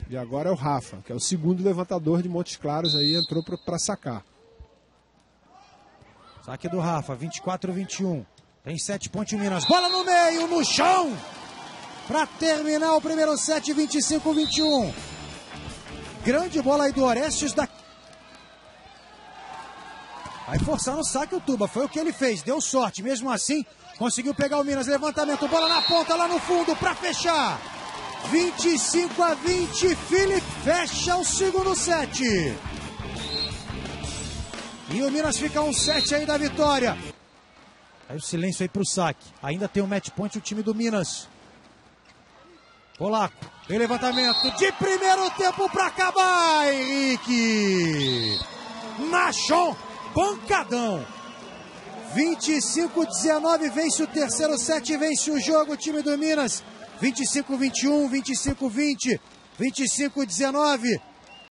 E agora é o Rafa, que é o segundo levantador de Montes Claros aí, entrou para sacar. Saque do Rafa, 24-21. Tem 7 pontos em Minas. Bola no meio, no chão! Para terminar o primeiro set, 25-21. Grande bola aí do Orestes. Vai forçar no saque o Tuba. Foi o que ele fez. Deu sorte. Mesmo assim, conseguiu pegar o Minas. Levantamento, bola na ponta, lá no fundo, para fechar. 25-20. Filipe fecha o segundo set. E o Minas fica 1-7 aí da vitória. Aí o silêncio aí pro saque. Ainda tem o match point o time do Minas. Polaco, tem levantamento de primeiro tempo para acabar, Henrique. Nachon, pancadão. 25-19, vence o terceiro set, vence o jogo o time do Minas. 25-21, 25-20, 25-19.